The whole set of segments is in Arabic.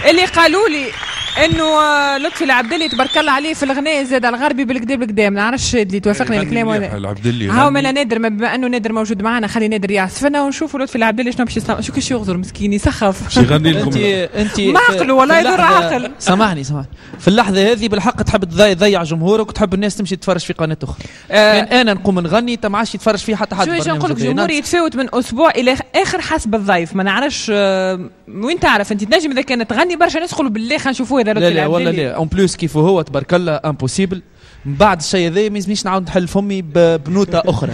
اللي قالوا لي انه لطفي العبدلي تبارك الله عليه في الغناء زاد الغربي بالكدا بالكدا، ما نعرفش اللي توافقني الكلام ولا العبدلي. هاو مالا نادر، بما انه نادر موجود معنا خلي نادر يعزف لنا ونشوفوا لطفي العبدلي شنو باش يسمع. شو كيش يغزر مسكين يسخف. باش يغني لكم. انت ما عقله والله يدور عقل. سامحني في اللحظه هذه بالحق تحب تضيع جمهورك وتحب الناس تمشي تتفرج في قناه اخرى. كان انا نقوم نغني انت ما عادش يتفرج فيه حتى حد. شو نقول لك جمهوري يتفاوت من اسبوع الى اخر حسب الضيف، ما نعرفش وين تعرف انت تنجم اذا كانت تغني برشا ناس يقولوا بالله خلينا نشوفوه هذا لطفي العبدلي. لا والله لا اون بلوس كيف هو تبارك الله امبوسيبل. من بعد الشيء هذا ما يلزمنيش نعاود نحل فمي بنوته اخرى.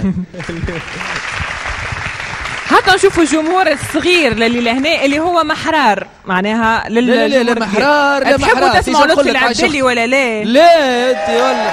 حتى نشوفوا الجمهور الصغير اللي لهنا اللي هو محرار معناها لا محرار لا تحبوا تسمعوا لطفي العبدلي ولا لا؟ لا انت والله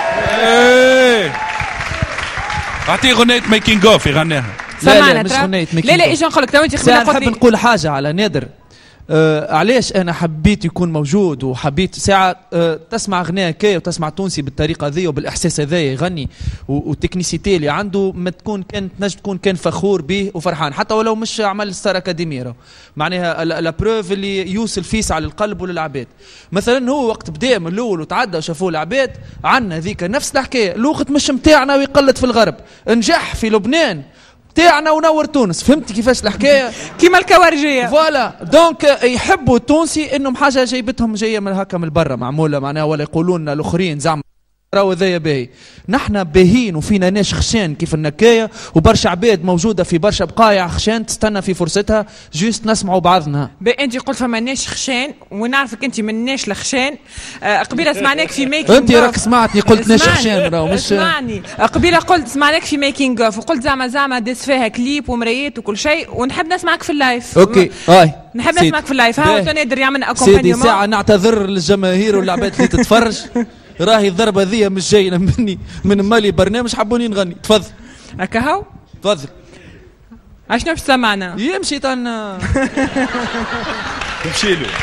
اعطيه غنية ميكينج اوف يغنيها. سمعنا مش غنية ميكينج لا ايش نقول لك تو انت نحب نقول حاجه على نادر. علاش انا حبيت يكون موجود وحبيت ساعه تسمع غناء كي وتسمع تونسي بالطريقه ذي وبالاحساس هذا يغني والتكنيسيتي اللي عنده ما تكون كان تنجم تكون كان فخور به وفرحان حتى ولو مش عمل ستار اكاديمي. معناها لا بروف اللي يوصل فيس على القلب وللعباد. مثلا هو وقت بدا من الاول وتعدى وشافوه العباد عندنا ذيك نفس الحكايه الوقت مش متاعنا ويقلد في الغرب نجح في لبنان تاعنا ونور تونس. فهمت كيفاش الحكايه؟ كيما الكوارجيه فوالا. دونك يحبوا التونسي انهم حاجه جايبتهم جايه من هكا من برا معموله معناها ولا يقولوا لنا الاخرين زعما راهو ذايا باهي. نحنا باهين وفينا ناس خشان كيف النكايه وبرشا عباد موجوده في برشا بقايع خشان تستنى في فرصتها جوست نسمعوا بعضنا. انت قلت فما ناس خشان ونعرفك انت من ناس الخشان. قبيله سمعناك في ميكينج انت راك سمعتني قلت ناس خشان راهو مش اسمعني. قبيله قلت سمعناك في ميكينج اوف وقلت زعما داس فيها كليب ومرايات وكل شيء ونحب نسمعك في اللايف. اوكي نحب نسمعك في اللايف. ها نادر يعمل اكومبانيمون. سيدي ساعه نعتذر للجماهير والعباد اللي تتفرج. راهي الضربه ذي مش جاينا مني من مالي برنامج حبوني نغني. تفضل هكا هاو تفضل. اشنو باش سمعنا؟ يمشي تانا تمشي له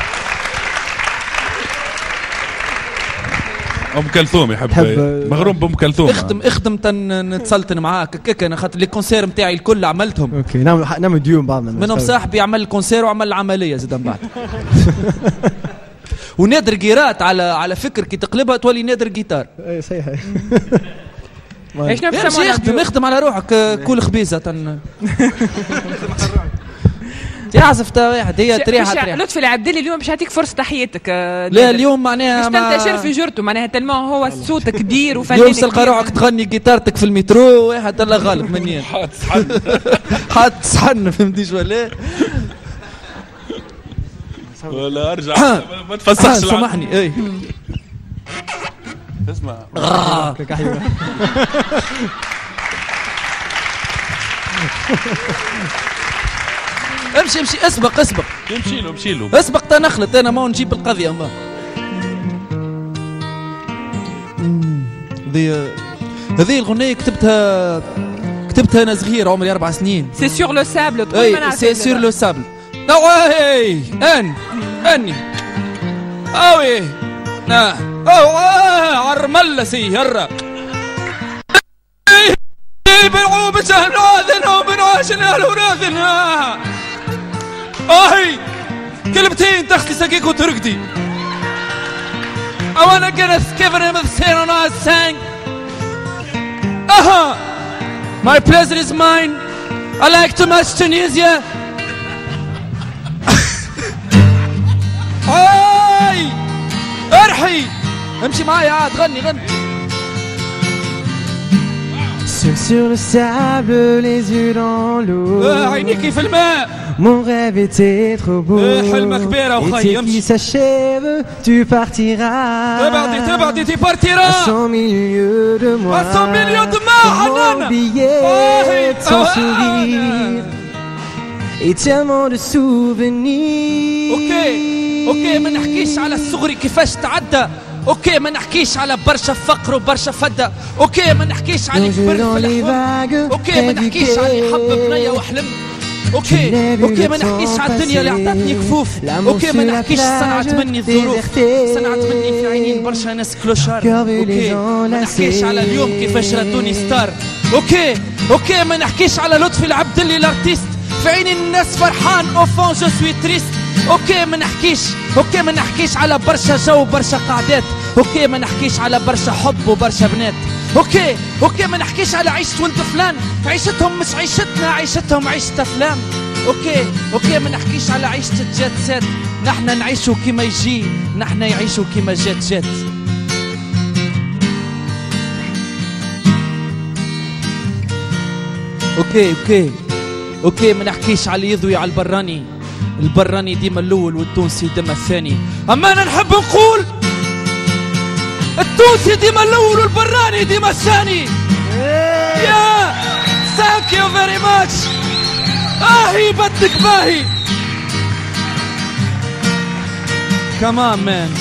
ام كلثوم يحب مغروم بام كلثوم. اخدم نتسلطن معاك هكاك. انا خاطر لي كونسير نتاعي الكل عملتهم. اوكي نعمل ديون بعضنا منهم صاحبي عمل الكونسير وعمل العمليه زاد من بعد. ونادر جيرات على فكر كي تقلبها تولي نادر جيتار. اي صحيح. ايش نفس اخدم على روحك كل خبيزه تعزف واحد هي تريحه. لطفي العبدلي اليوم باش يعطيك فرصه تحياتك. لا اليوم معناها باش تنتشر في جرته معناها تلمو هو صوت كبير وفنان. اليوم تلقى روحك تغني جيتارتك في المترو واحد الله غالب منين حاط صحن فهمتيش ولا ولا ارجع ما تفسخش. سامحني اي اسمع امشي اسبق امشي له اسبق تنخلط انا ما نجيب القضيه ما هذه الغنية كتبتها انا صغير عمري 4 سنين. سي سور لو سابل. اي سي سور لو سابل. اوي اني اوي عرمله سيهرة بنعوب شهناذن وبنعاشن اهل اهي كلمتين تختي سقيك وترقدي. I wanna get a skiver in the sand on our sang. My pleasure is mine. I like too much Tunisia. هاي ارحي امشي معايا عاد غني Sur le sable, les yeux dans l'eau. عينيكي في الماء. Mon rêve était trop beau. حلمك كبير وخي qui s'achève, tu partiras. تبعدي tu partiras. À 100 milieux de moi. À 100 milieux de moi. Comment oublier ton sourire et tellement de souvenirs. اوكي ما نحكيش على الصغري كيفاش تعدى. اوكي ما نحكيش على برشا فقر وبرشا فدة. اوكي ما نحكيش على كبرت في الحوار. اوكي ما نحكيش على حب بنية وحلم. اوكي ما نحكيش على الدنيا اللي عطاتني كفوف. اوكي ما نحكيش صنعت مني الظروف، صنعت مني في عينين برشا ناس كلوشار. اوكي ما نحكيش على اليوم كيفاش ردوني ستار. اوكي ما نحكيش على لطفي العبدلي الارتيست في عين الناس فرحان. اوفون جو سوي تريست اوكي ما نحكيش على برشا جو برشا قعدات، اوكي ما نحكيش على برشا حب وبرشا بنات، اوكي ما نحكيش على عيشة ولد فلان، عيشتهم مش عيشتنا، عيشتهم عيشة افلام. اوكي ما نحكيش على عيشة جات سات، نحنا نعيشوا كيما يجي، نحنا يعيشوا كيما جات. اوكي ما نحكيش على اللي يضوي على البراني ديما الاول والتونسي ديما الثاني، اما انا نحب نقول التونسي ديما الاول والبراني ديما الثاني. يا ثانك يو فيري ماتش. باهي بدك باهي كمان مان.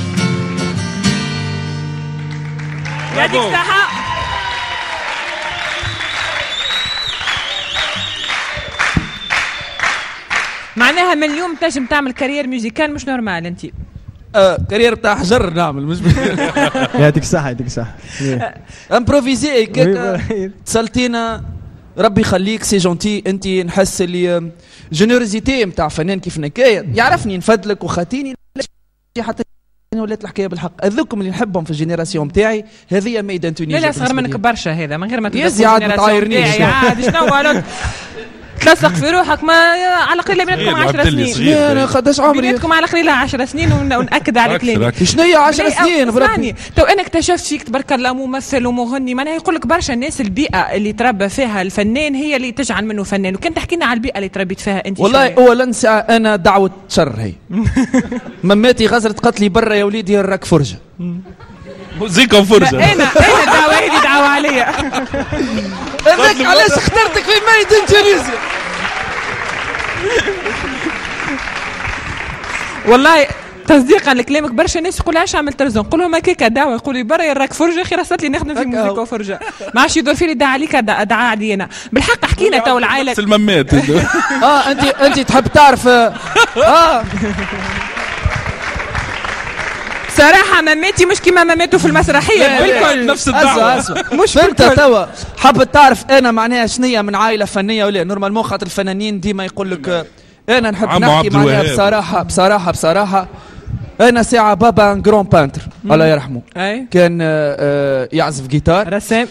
يعطيك الصحة. معناها من اليوم تنجم تعمل كارير ميوزيكال مش نورمال انت. كارير بتاع حجر نعمل مش يعطيك الصحة. امبروفيزي تسلتينا ربي يخليك سي جونتي. انت نحس اللي جينيروزيتي نتاع فنان كيف نكاية يعرفني نفدلك وخاتيني حتى ولات الحكايه بالحق. هذوكم اللي نحبهم في الجينيراسيون نتاعي هذه ميدان تونيزيا. لا اصغر منك برشا هذا من غير ما تقول يزي عاد ما تعايرنيش عاد شنو تلصق في روحك. ما على قليله بيناتكم 10 سنين. انا قداش عمري بيناتكم على قليله 10 سنين ونأكد على كلامي. شنو هي 10 سنين براني تو انا اكتشفت فيك تبارك الله ممثل ومغني. معناها يقول لك برشا الناس البيئه اللي تربى فيها الفنان هي اللي تجعل منه فنان. وكان تحكي لنا على البيئه اللي تربيت فيها انت. والله اولا ساعه انا دعوه شر هي مماتي غزرت قالت لي برا يا وليدي الراك فرجه موزيكا فرجه. انا الدعوه هذه دعوه عليا. هذاك علاش اخترتك في ميدان تونيزيا. والله تصديقا لكلامك برشا ناس يقول علاش عملت تلفزيون. نقول لهم هكاك دعوه. يقول لي برا راك فرجه خير صارت لي نخدم في موسيقى وفرجه. ما عادش يدور فيني دعا عليك دعا علي انا. بالحق حكينا تو العائله الممات. انت تحب تعرف صراحة مماتي مش كيما مماتوا في المسرحية بالكل. نفس الدعوة. مش فهمت توا. حبت تعرف أنا معناها شنية من عائلة فنية ولا نورمالمون خاطر الفنانين ديما يقول لك أنا نحب نحكي معناها بصراحة أنا ساعة بابا جرون بانتر الله يرحمه كان يعزف جيتار رسام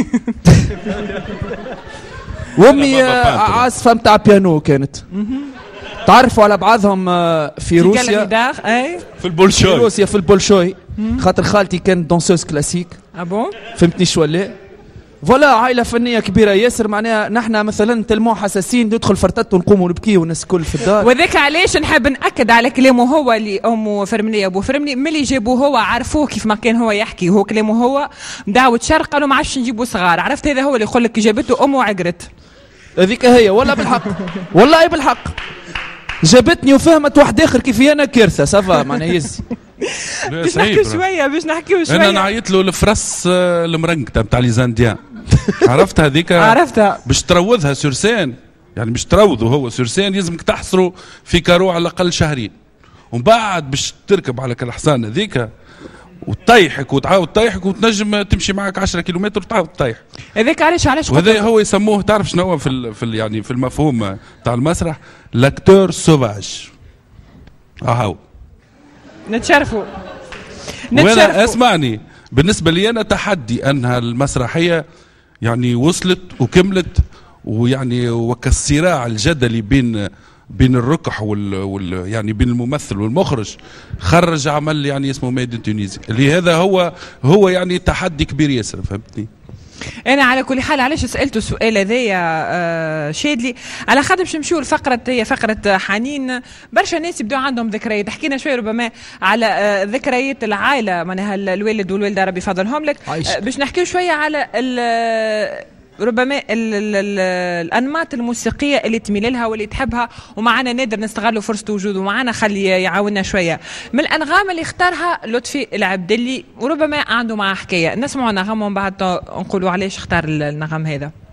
وأمي عازفة متاع بيانو كانت. تعرفوا على بعضهم في روسيا في البولشوي. في روسيا في البولشوي خاطر خالتي كانت دونسوز كلاسيك. ابون فهمتني شو ولا فوالا عائله فنيه كبيره ياسر. معناها نحن مثلا تلمو حساسين ندخل فرتت ونقوموا نبكي والناس الكل في الدار. وذاك علاش نحب ناكد على كلامه هو اللي امه فرمني ابو فرمني ملي جابوه هو عرفوه كيف ما كان هو يحكي. هو كلامه هو دعوه شر قالوا ما عادش نجيبوا صغار. عرفت هذا هو اللي يقول لك جابته امه وعقرت. هذيك هي والله بالحق والله بالحق جابتني وفهمت واحد اخر كيف انا كارثه صافا معناها يزي. باش نحكيو شويه انا نعيط له الفرس المرنقته نتاع لي زانديان. عرفت هذيك عرفتها باش تروضها سورسين. يعني باش تروضوا هو سورسين لازمك تحصروا في كارو على الاقل شهرين ومن بعد باش تركب على الحصان هذيك وتطيحك وتعاود تطيحك وتنجم تمشي معك 10 كيلومتر وتعاود تطيح. هذاك علاش وهذا هو يسموه تعرف شنو هو يعني في المفهوم تاع المسرح لاكتور سوفاج. هاو نتشرفوا. وانا اسمعني بالنسبه لي انا تحدي انها المسرحيه يعني وصلت وكملت ويعني وكالصراع الجدلي بين الركح يعني بين الممثل والمخرج خرج عمل يعني اسمه ميدان تونيزيا اللي هذا هو يعني تحدي كبير ياسر. فهمتني. انا على كل حال علاش سالته السؤال هذايا شادلي على خاطر باش نمشيو لفقره هي فقره حنين. برشا ناس يبداو عندهم ذكريات. حكينا شويه ربما على ذكريات العائله معناها الوالد والوالده ربي يفضلهم لك. باش نحكيو شويه على ربما الانماط الموسيقيه اللي تميل لها واللي تحبها. ومعنا نادر نستغلوا فرصه وجوده معنا خلي يعاوننا شويه من الانغام اللي اختارها لطفي العبدلي وربما عنده معها حكايه. نسمعوا نغم ومن بعد نقولوا علاش اختار النغم هذا.